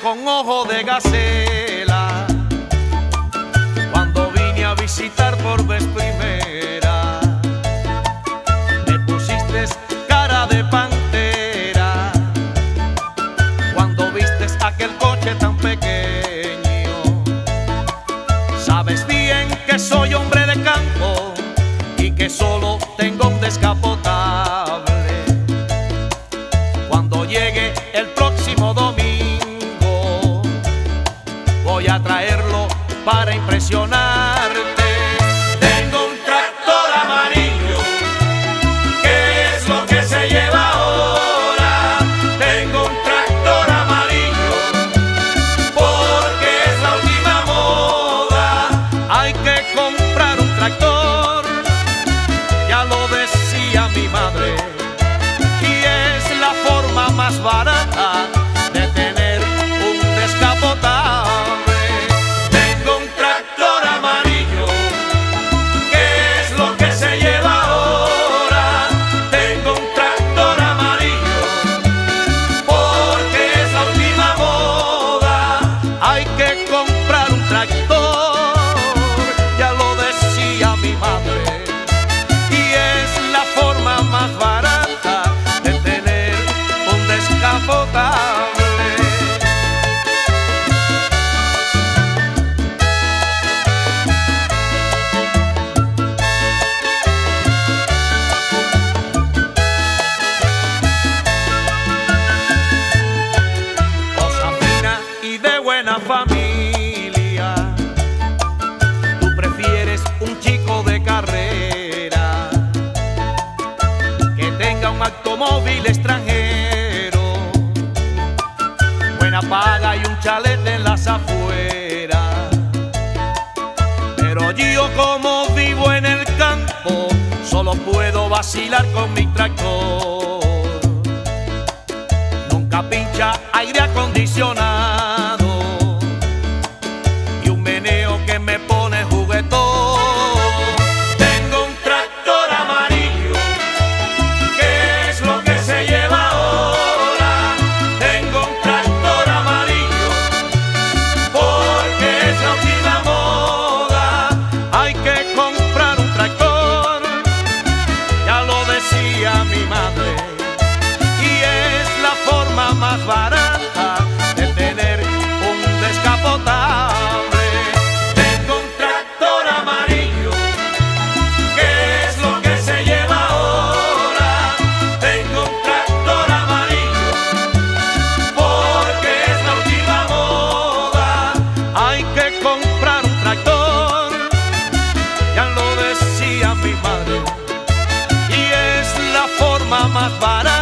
con ojo de gacela. Cuando vine a visitar por vez primera, me pusiste cara de pantera. Cuando vistes aquel coche tan pequeño, sabes bien que soy hombre de campo y que solo tengo un descapotable. Cuando llegue el próximo domingo, voy a traerlo para impresionarte. Tengo un tractor amarillo, ¿qué es lo que se lleva ahora? Tengo un tractor amarillo, porque es la última moda. Hay que comprar un tractor, ya lo decía mi madre, y es la forma más barata de tener un descapotable. Tengo un tractor amarillo, ¿qué es lo que se lleva ahora? Tengo un tractor amarillo, porque es la última moda. Hay que comprar un tractor, ya lo decía mi madre, y es la forma más barata de tener un descapotable. Cosa fina y de buena familia, tú prefieres un chico de carrera que tenga un automóvil extranjero, buena paga y un chalet en las afueras. Pero yo, como vivo en el campo, solo puedo vacilar con mi tractor. Nunca pincha aire acondicionado y un meneo que me pone juguetón. Tengo un tractor amarillo, ¿qué es lo que se lleva ahora? Tengo un tractor amarillo, porque es la última moda. Hay que comprar un tractor, ya lo decía mi madre, y es la forma más barata de tener un descapotable. Tengo un tractor amarillo, ¿qué es lo que se lleva ahora? Tengo un tractor amarillo, porque es la última moda. Hay que comprar un tractor, ya lo decía mi madre, y es la forma más barata